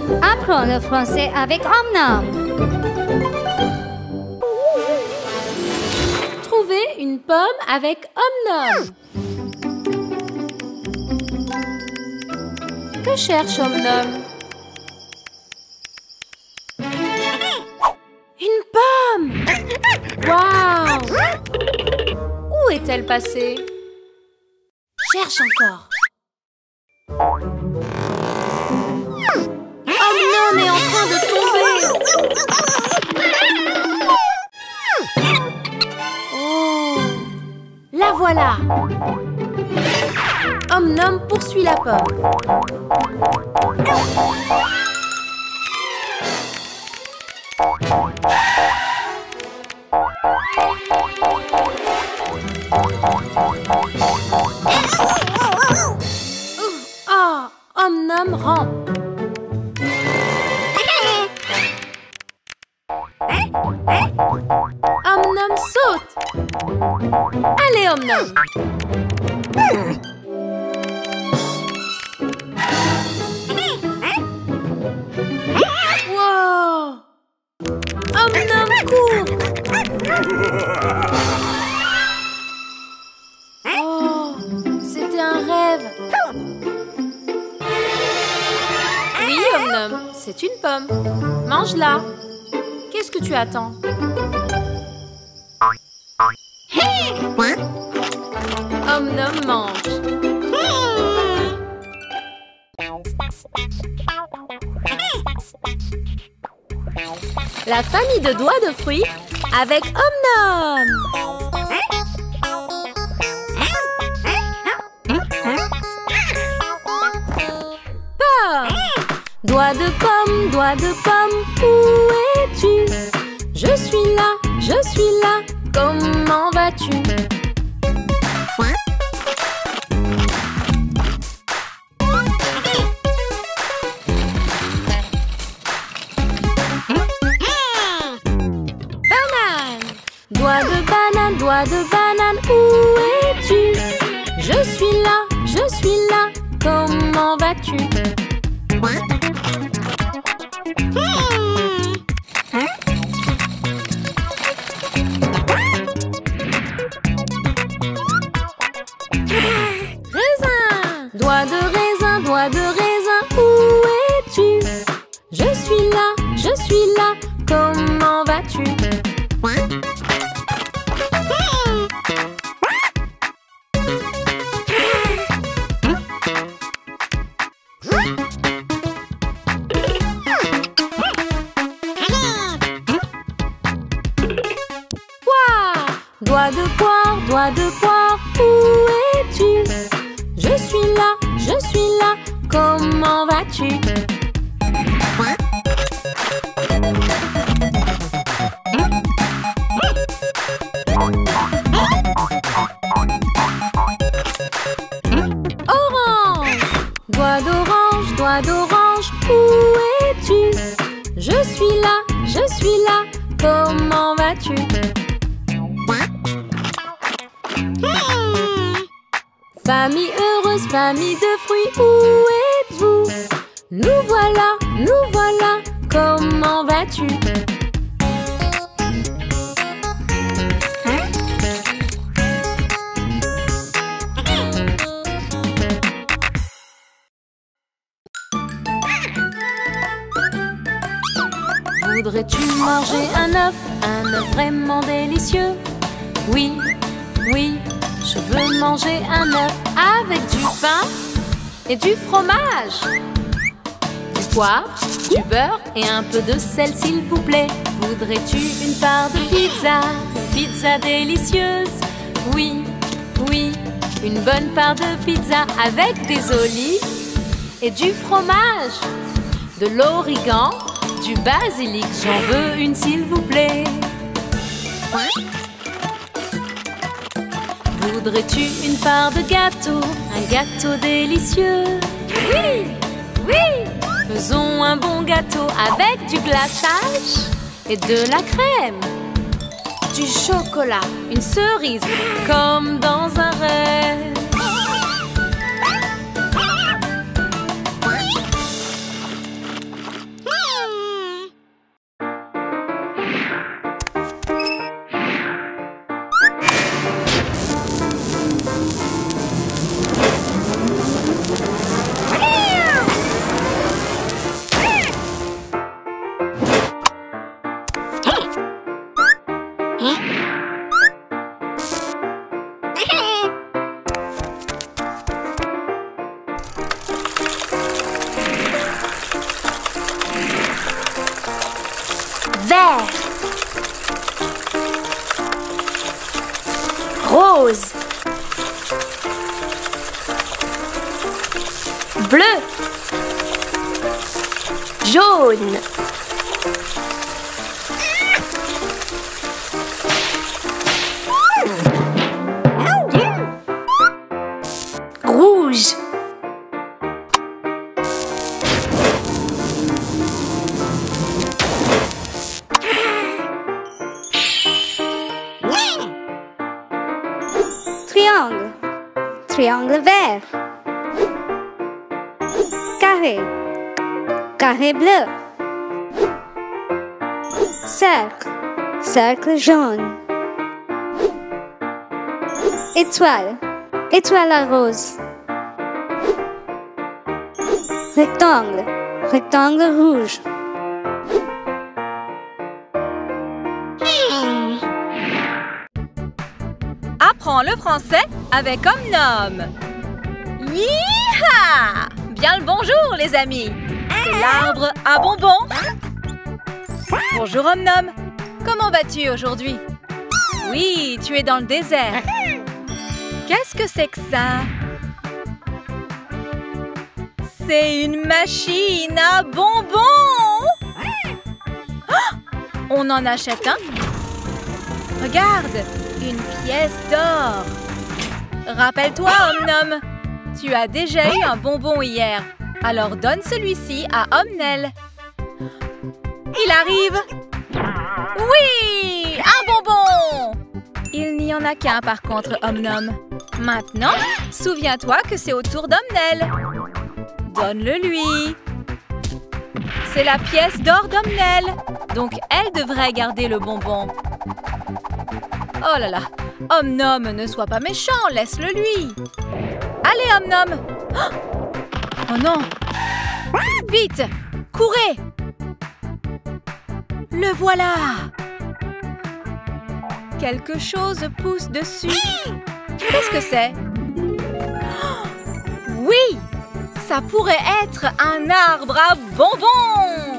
Apprends le français avec Omnom. Trouver une pomme avec Omnom. Que cherche Omnom? Une pomme! Waouh! Où est-elle passée? Cherche encore. Omnom est en train de tomber. Oh! La voilà! Omnom poursuit la pomme. Ah, Omnom rampe. Omnom saute. Allez, Omnom. Wow! Omnom court. Oh, c'était un rêve. Oui, Omnom, c'est une pomme. Mange-la. Qu'est-ce que tu attends? Omnom mange. La famille de doigts de fruits avec Omnom. Pomme. Doigt de pomme, où es-tu? Je suis là, comment vas-tu? Doigt de banane, où es-tu? Je suis là, comment vas-tu? Raisin! Doigt de raisin, où es-tu? Je suis là, comment vas-tu? Doigt de poire, où es-tu? Je suis là, comment vas-tu? Orange! Doigt d'orange, où es-tu? Je suis là, comment vas-tu? Famille heureuse, famille de fruits, où êtes-vous? Nous voilà, comment vas-tu? Voudrais-tu manger un œuf vraiment délicieux? Oui, je veux manger un œuf avec du pain et du fromage, du poivre, du beurre et un peu de sel, s'il vous plaît. Voudrais-tu une part de pizza délicieuse? Oui, une bonne part de pizza avec des olives et du fromage, de l'origan, du basilic. J'en veux une, s'il vous plaît. Voudrais-tu une part de gâteau, un gâteau délicieux? Oui, faisons un bon gâteau avec du glaçage et de la crème, du chocolat, une cerise, comme dans un rêve. Vert. Rose. Bleu. Jaune. Rouge. Triangle. Triangle vert. Carré. Carré bleu. Cercle. Cercle jaune. Étoile. Étoile à rose. Rectangle. Rectangle rouge. Apprends le français avec Omnom. Yeeha! Bien le bonjour, les amis. C'est l'arbre à bonbons. Bonjour, Omnom. Comment vas-tu aujourd'hui? Oui, tu es dans le désert. Qu'est-ce que c'est que ça? C'est une machine à bonbons! Oh! On en achète un? Regarde, une pièce d'or. Rappelle-toi, Omnom, tu as déjà eu un bonbon hier. Alors donne celui-ci à Omnel. Il arrive! Oui! Un bonbon! Il n'y en a qu'un par contre, Omnom. Maintenant, souviens-toi que c'est au tour d'Omnel. Donne-le lui. C'est la pièce d'or d'Omnel. Donc, elle devrait garder le bonbon. Oh là là. Omnom, ne sois pas méchant. Laisse-le lui. Allez, Omnom. Oh non. Vite. Courez. Le voilà. Quelque chose pousse dessus. Qu'est-ce que c'est? Oui! Ça pourrait être un arbre à bonbons!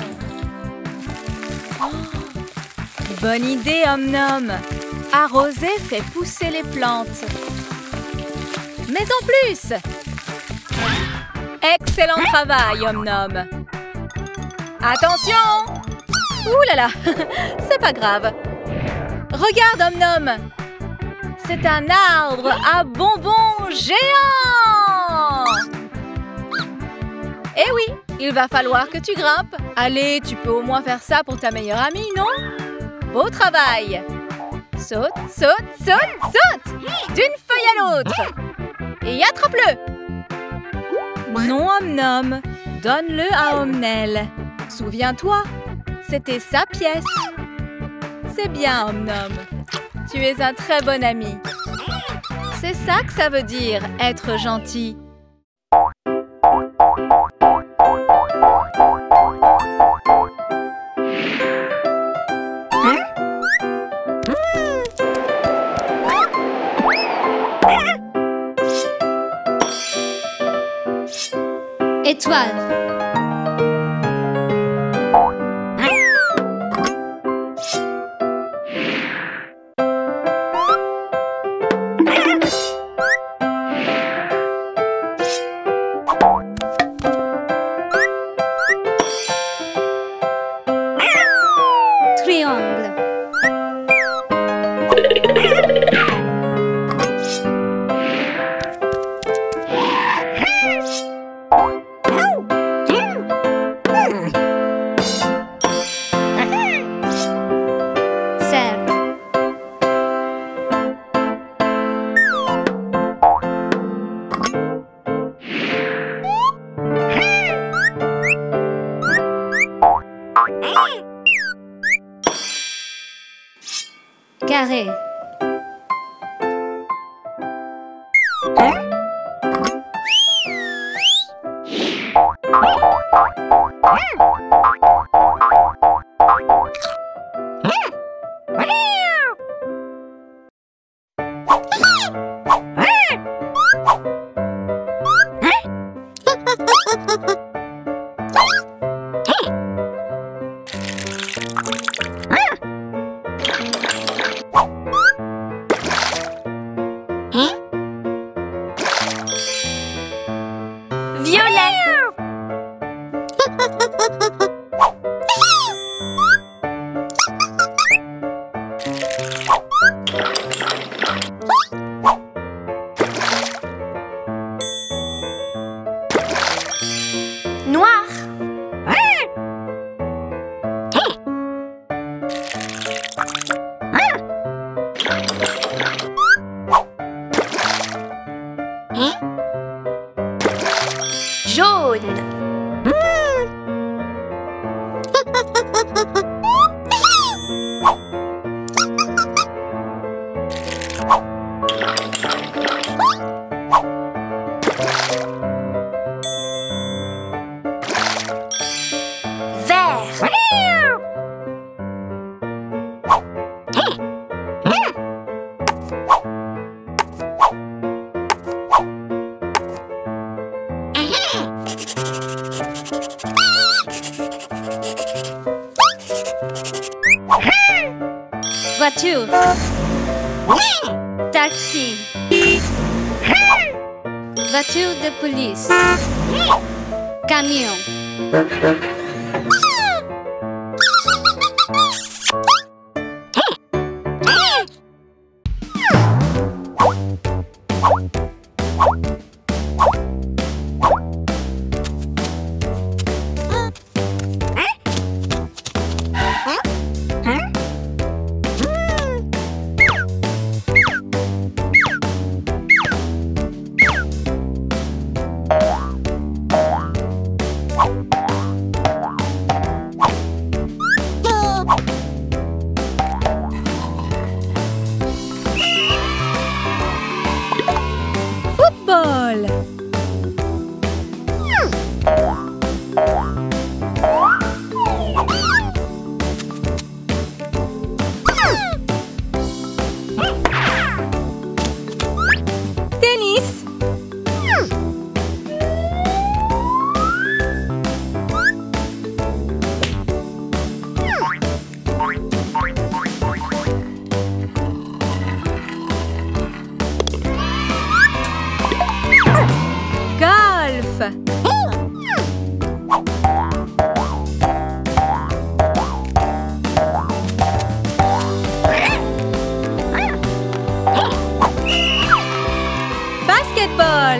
Bonne idée, Omnom! Arroser fait pousser les plantes. Mais en plus! Excellent travail, Omnom! Attention! Ouh là là! C'est pas grave! Regarde, Omnom! C'est un arbre à bonbons géant! Eh oui, il va falloir que tu grimpes. Allez, tu peux au moins faire ça pour ta meilleure amie, non? Beau travail! Saute, saute, saute, saute! D'une feuille à l'autre! Et attrape-le! Non, Omnom, donne-le à Omnel. Souviens-toi, c'était sa pièce. C'est bien, Omnom. Tu es un très bon ami. C'est ça que ça veut dire, être gentil. Étoile. Triangle. Carré. Voiture. Taxi. Voiture de police. Camion. Football. Tennis. Golf. Basketball.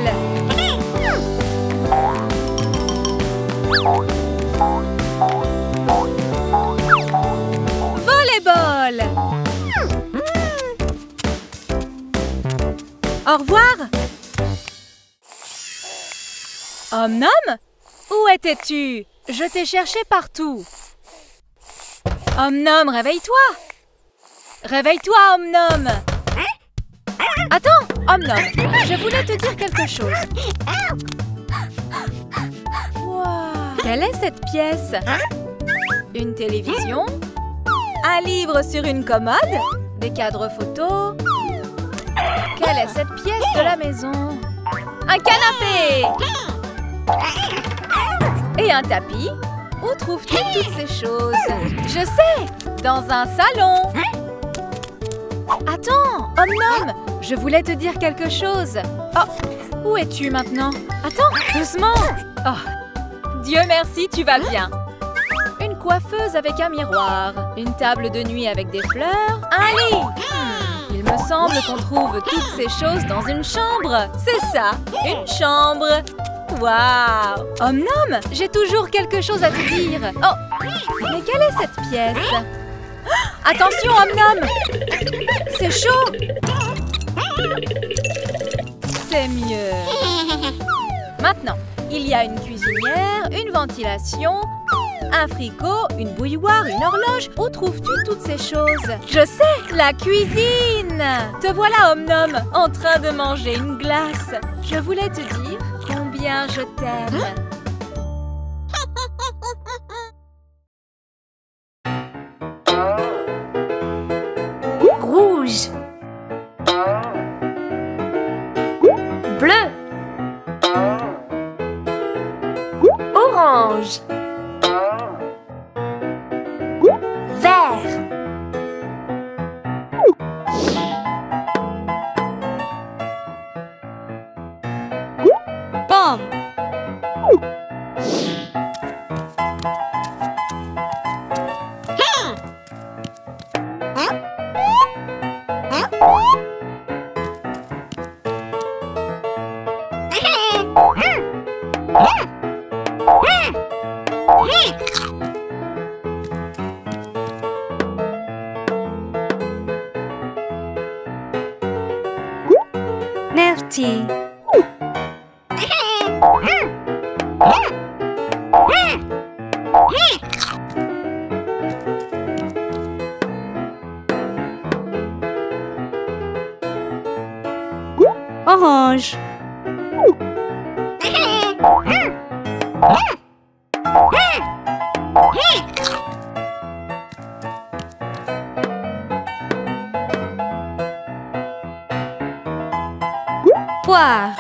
Volleyball. Au revoir. Om-Nom, où étais-tu? Je t'ai cherché partout. Om-Nom, réveille-toi. Réveille-toi, Om-Nom. Attends, Om-Nom, je voulais te dire quelque chose. Wow. Quelle est cette pièce? Une télévision? Un livre sur une commode? Des cadres photos? Quelle est cette pièce de la maison? Un canapé! Et un tapis? Où trouves-tu toutes ces choses? Je sais! Dans un salon! Attends, Om-Nom, je voulais te dire quelque chose. Oh, où es-tu maintenant? Attends, doucement! Oh, Dieu merci, tu vas bien. Une coiffeuse avec un miroir, une table de nuit avec des fleurs, un lit. Il me semble qu'on trouve toutes ces choses dans une chambre. C'est ça, une chambre. Waouh! Om-Nom, j'ai toujours quelque chose à te dire. Oh, mais quelle est cette pièce? Attention, Om-Nom! C'est chaud! C'est mieux. Maintenant, il y a une cuisinière, une ventilation, un frigo, une bouilloire, une horloge. Où trouves-tu toutes ces choses? Je sais, la cuisine! Te voilà, Om-Nom, en train de manger une glace. Je voulais te dire combien je t'aime. Rouge. Bleu. Orange. Vert. Pomme. Merci. Orange. Poire.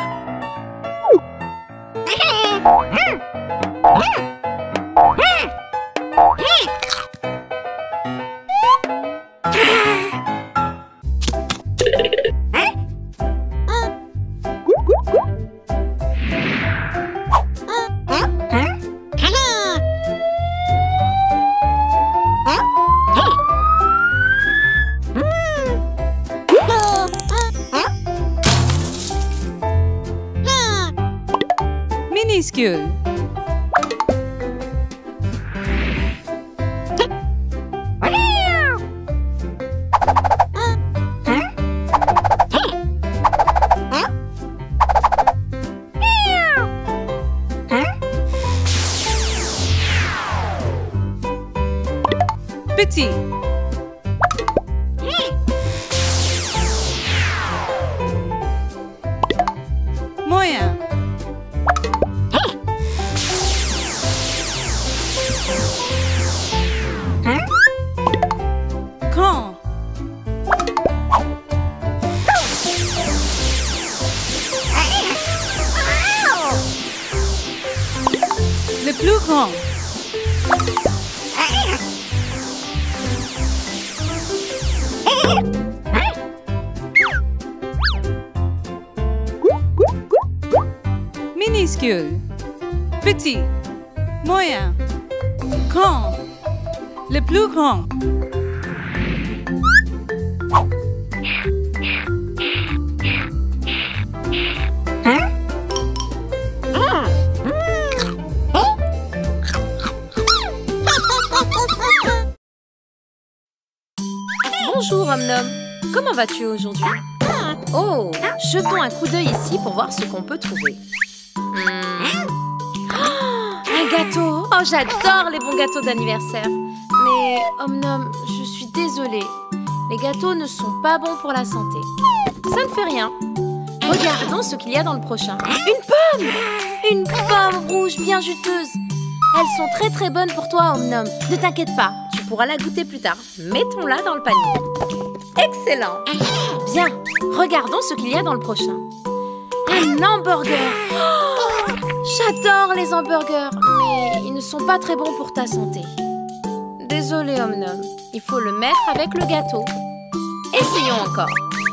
Minuscule. Petit. Moyen. Grand. Le plus grand. Minuscule. Petit. Moyen. Grand. Le plus grand. Bonjour, Om-Nom. Comment vas-tu aujourd'hui? Oh, jetons un coup d'œil ici pour voir ce qu'on peut trouver. Un gâteau! Oh, j'adore les bons gâteaux d'anniversaire. Mais, Om-Nom, je suis désolée. Les gâteaux ne sont pas bons pour la santé. Ça ne fait rien. Regardons ce qu'il y a dans le prochain. Une pomme! Une pomme rouge bien juteuse. Elles sont très très bonnes pour toi, Om-Nom. Ne t'inquiète pas, tu pourras la goûter plus tard. Mettons-la dans le panier. Excellent! Bien, regardons ce qu'il y a dans le prochain. Un hamburger! Oh, j'adore les hamburgers, mais ils ne sont pas très bons pour ta santé. Désolée, Om-Nom, il faut le mettre avec le gâteau. Essayons encore.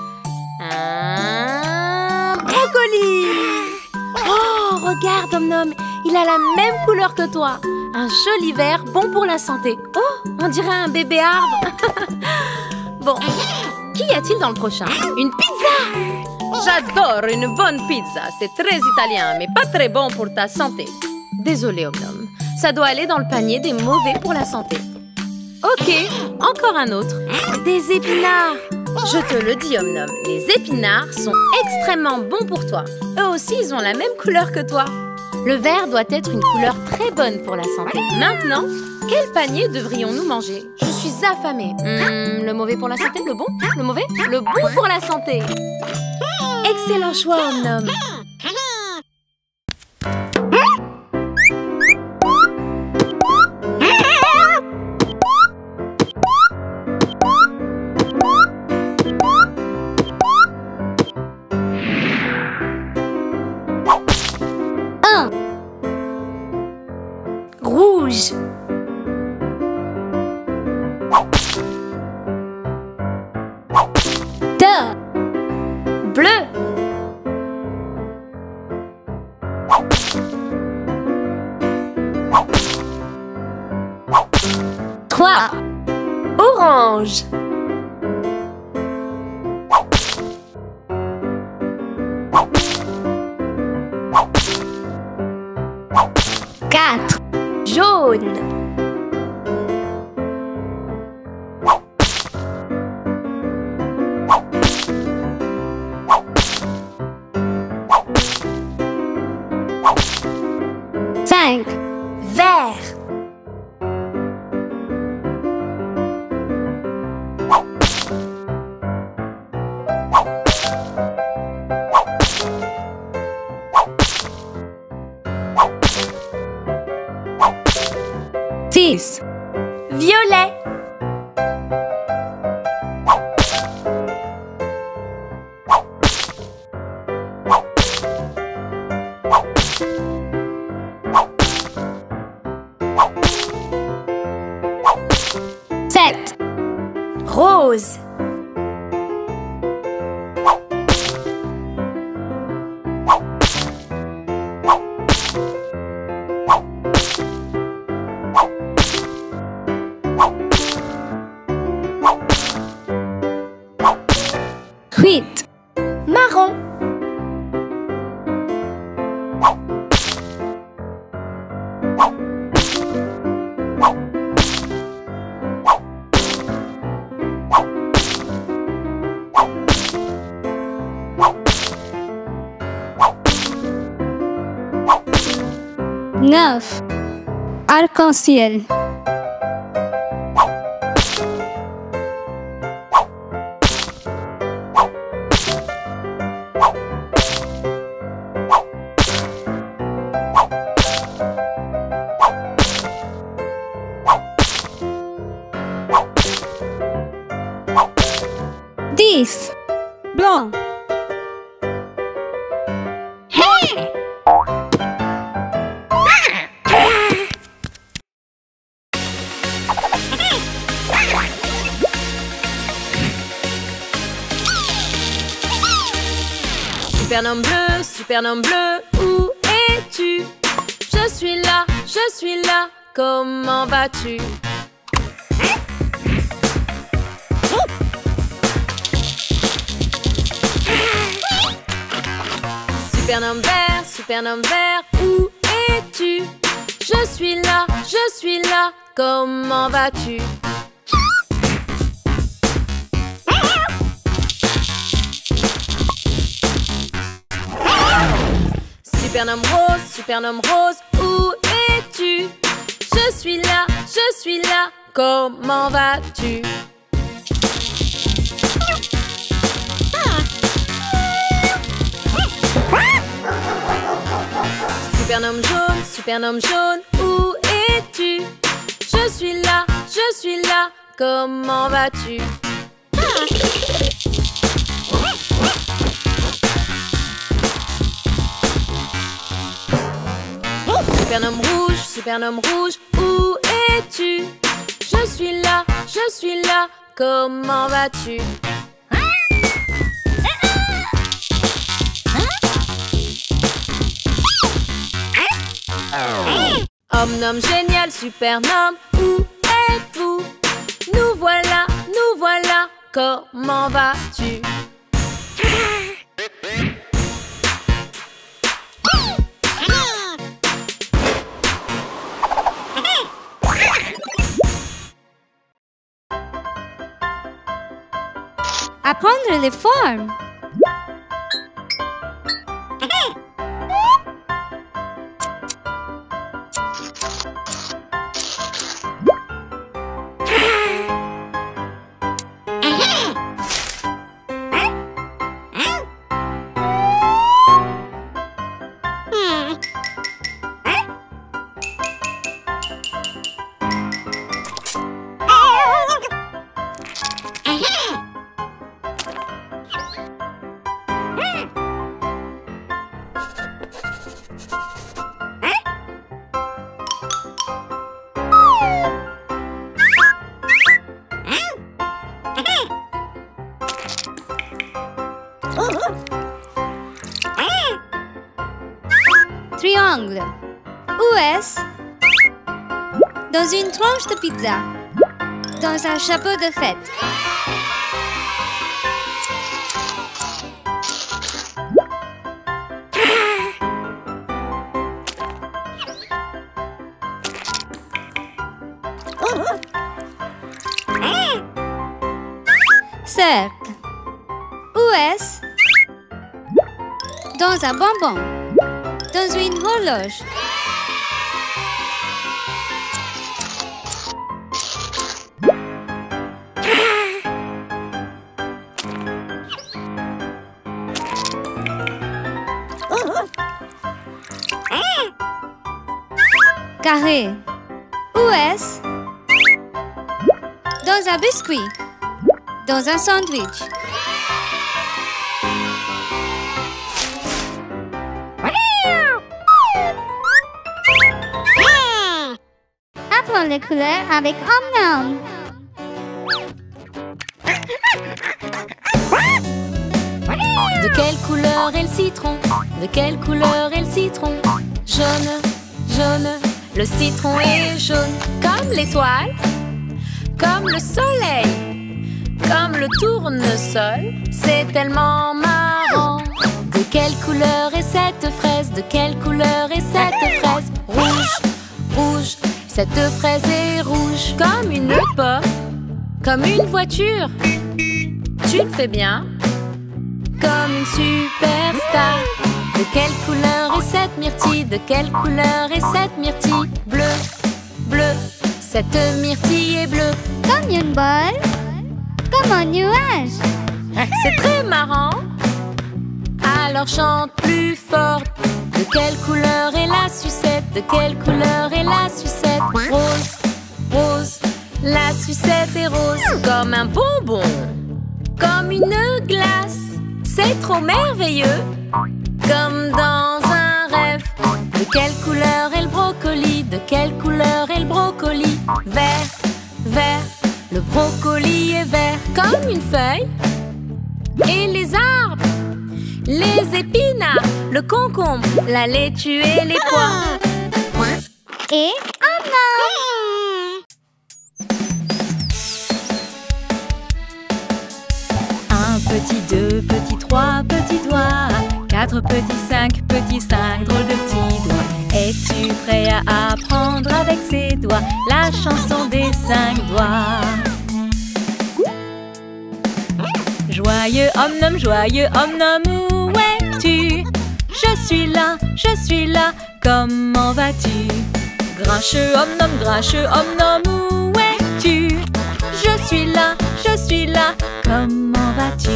Un brocoli! Oh, regarde, Om-Nom, il a la même couleur que toi. Un joli vert, bon pour la santé. Oh, on dirait un bébé arbre. Bon, qu'y a-t-il dans le prochain? Une pizza! J'adore une bonne pizza. C'est très italien, mais pas très bon pour ta santé. Désolée, Om-Nom. Ça doit aller dans le panier des mauvais pour la santé. Ok, encore un autre. Des épinards. Je te le dis, Om-Nom, les épinards sont extrêmement bons pour toi. Eux aussi, ils ont la même couleur que toi. Le vert doit être une couleur très bonne pour la santé. Maintenant, quel panier devrions-nous manger? Je suis affamée. Le mauvais pour la santé, le bon? Le mauvais? Le bon pour la santé. Excellent choix, Om-Nom. Rouge. Bleu. 3. Orange. 4. Jaune. 5. Vert. 6. Violet. 7. Rose. 8. Marron. 9. Arc-en-ciel. Blanc. Supernome bleu, où es-tu? Je suis là, comment vas-tu? Supernome vert, où es-tu? Je suis là, comment vas-tu? Supernome rose, où es-tu? Je suis là, comment vas-tu? Supernome jaune, où es-tu? Je suis là, comment vas-tu? Supernome rouge, où es-tu? Je suis là, comment vas-tu? Homme-nom génial, supernome, où êtes-vous? Nous voilà, comment vas-tu? Apprendre les formes. Triangle. Où est-ce? Dans une tranche de pizza. Dans un chapeau de fête. Cercle. Où est-ce? Dans un bonbon. Dans une horloge. Carré. Où est-ce? Dans un biscuit. Dans un sandwich. Apprends les couleurs avec Om-Nom. De quelle couleur est le citron? De quelle couleur est le citron? Jaune, jaune, le citron est jaune. Comme l'étoile, comme le soleil, comme le tournesol. C'est tellement marrant. De quelle couleur est cette fraise? De quelle couleur est cette fraise? Rouge, rouge, cette fraise est rouge. Comme une pomme, comme une voiture. Tu le fais bien. Comme une superstar, De quelle couleur est cette myrtille? De quelle couleur est cette myrtille? Bleu, bleu, cette myrtille est bleue. Comme une balle, comme un nuage. C'est très marrant. Alors chante plus fort. De quelle couleur est la sucette? De quelle couleur est la sucette? Rose, rose, la sucette est rose. Comme un bonbon, comme une glace. C'est trop merveilleux, comme dans un rêve. De quelle couleur est le brocoli? De quelle couleur est le brocoli? Vert, vert, le brocoli est vert. Comme une feuille. Et les arbres, les épinards, le concombre, la laitue et les pois. Et un homme. Un petit, deux petits, trois petits doigts. Quatre petits, cinq, drôles de petits doigts. Es-tu prêt à apprendre avec ses doigts la chanson des 5 doigts? Joyeux homme nom, où es-tu? Je suis là, comment vas-tu? Grincheux homme nom, où es-tu? Je suis là, comment vas-tu?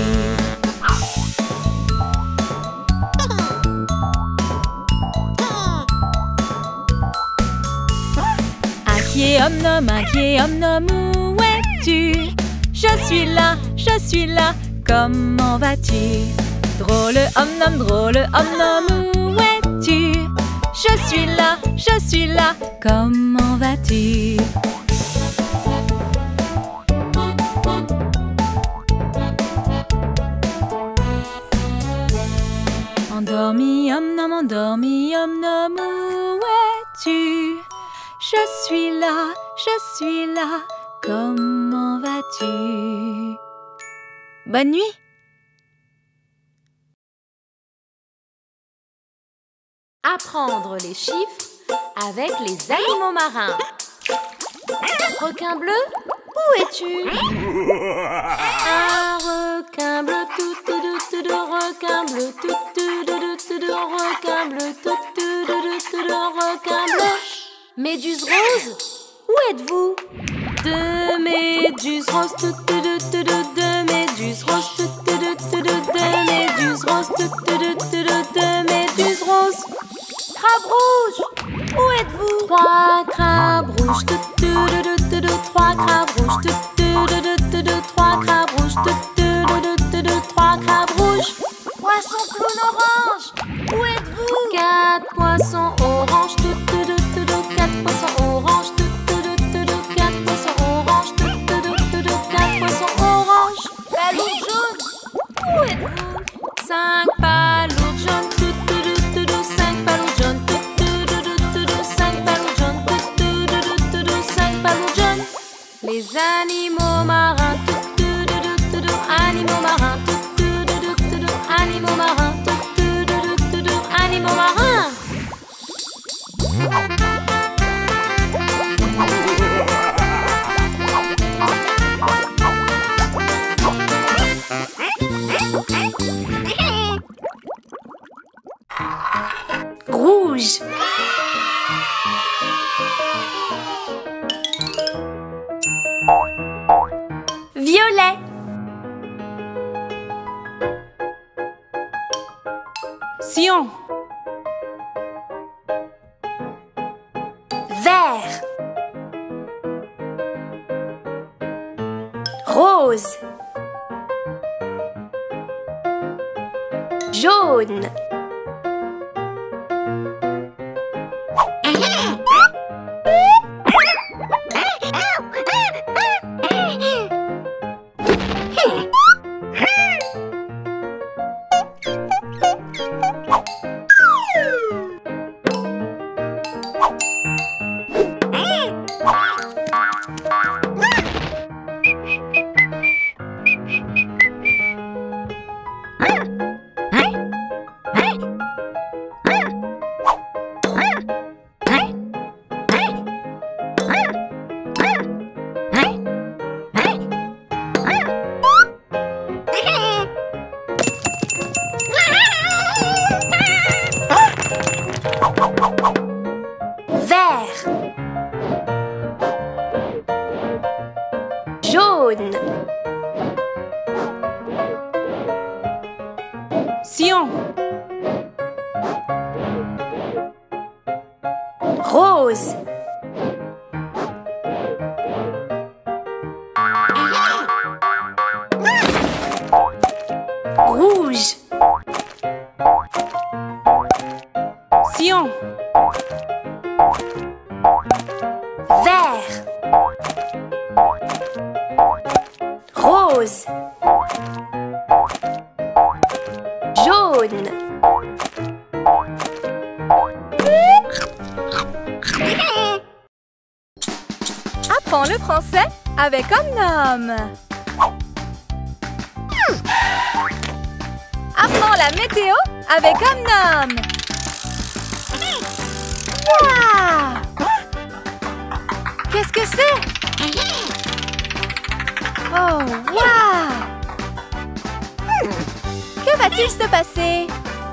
Inquiet homme nom, où es-tu? Je suis là, comment vas-tu? Drôle homme nom, où es-tu? Je suis là, comment vas-tu? Endormi homme nom, où es-tu? Je suis là, comment vas-tu? Bonne nuit! Apprendre les chiffres avec les animaux marins. Requin bleu, où es-tu? Un requin bleu, tout, requin bleu, tout, requin bleu, tout, requin bleu. Méduse rose, où êtes-vous? Deux méduses roses, deux méduses roses, deux méduses roses, deux méduses roses. Crabe rouge, où êtes-vous? Trois crabes rouges, trois crabes rouges, trois crabes rouges, trois crabes rouges. Poisson clown orange, où êtes-vous? Quatre poissons oranges, quatre poissons oranges, quatre poissons oranges, quatre poissons oranges. Palourde jaune, où êtes-vous? Cinq palourdes jaunes, cinq palourdes jaunes, cinq palourdes jaunes, cinq palourdes jaunes. Les animaux marins, animaux marins, animaux marins, animaux marins. Rouge. Violet. Cyan. Vert. Rose. Jaune. Jaune. Cyan. Rose. Rouge. Cyan. Vert. Rose. Jaune. Apprends le français avec Om-Nom. Apprends la météo avec Om-Nom. Waouh! Qu'est-ce que c'est? Oh, waouh! Que va-t-il se passer?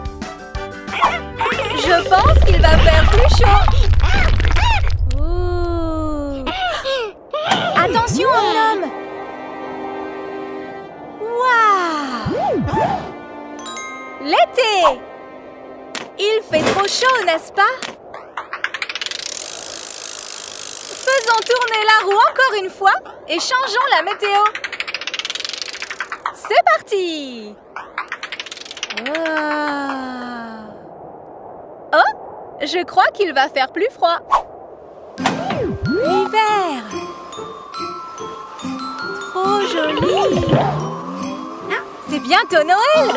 Je pense qu'il va faire plus chaud. Ouh. Attention, Om-Nom! Waouh! L'été! Il fait trop chaud, n'est-ce pas? Faisons tourner la roue encore une fois et changeons la météo. C'est parti! Oh! Je crois qu'il va faire plus froid. L'hiver! Trop joli! C'est bientôt Noël!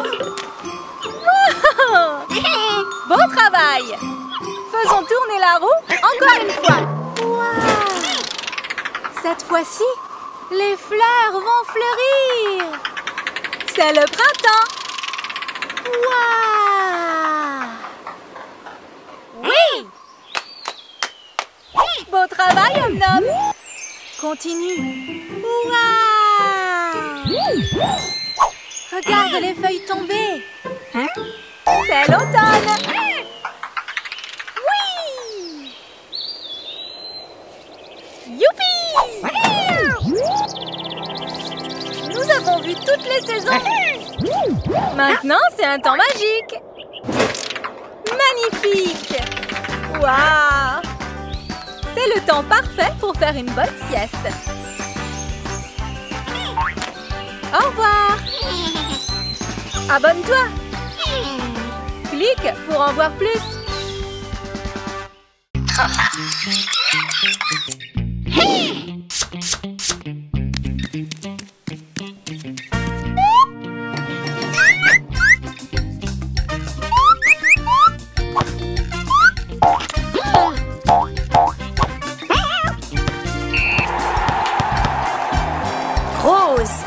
Wow! Bon travail! Faisons tourner la roue encore une fois. Wow! Cette fois-ci, les fleurs vont fleurir. C'est le printemps. Wow! Oui! Beau travail, Om-Nom. Continue. Wow! Regarde les feuilles tomber. C'est l'automne. Oui! Youpi! Nous avons vu toutes les saisons. Maintenant, c'est un temps magique. Magnifique! Waouh! C'est le temps parfait pour faire une bonne sieste. Au revoir! Abonne-toi! Clique pour en voir plus. Rose.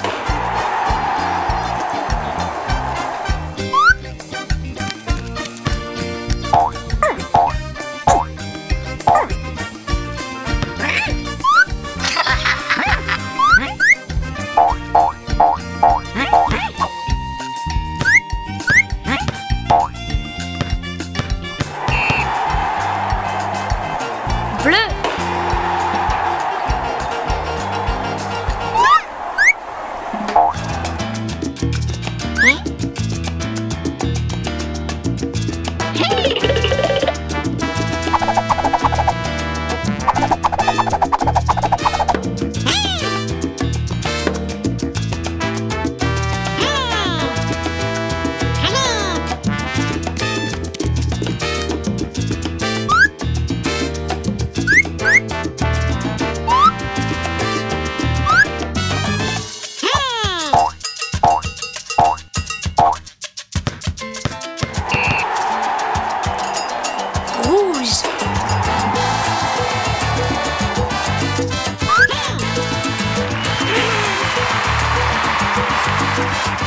Bleu. Rouge.